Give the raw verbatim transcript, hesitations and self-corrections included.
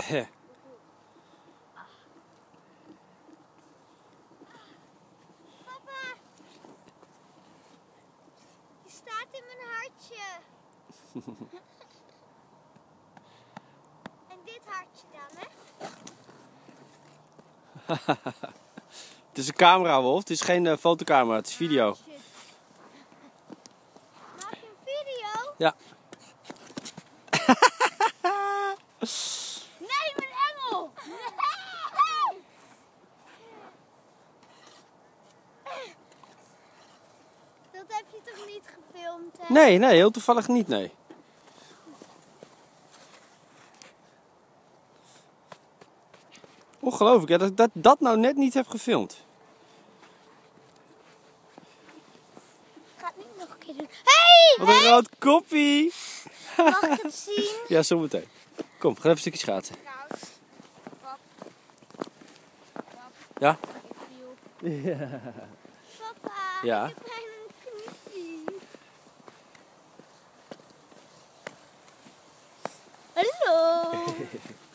Papa, je staat in mijn hartje. En dit hartje dan, hè? Het is een camera, Wolf. Het is geen uh, fotocamera, het is video. Ah, shit. Maak je een video? Ja. Nee, mijn engel! Dat heb je toch niet gefilmd, hè? Nee, nee, heel toevallig niet, nee. Ongelooflijk, ja, dat ik dat, dat nou net niet heb gefilmd. Ik ga het nu nog een keer doen. Hey! Wat een rood koppie! Mag ik het zien? Ja, zometeen. Kom, ga even een stukje schaatsen. Pap. Ja? Ik viel. Ja. Papa, Ja? ik heb bijna een knie. Hallo.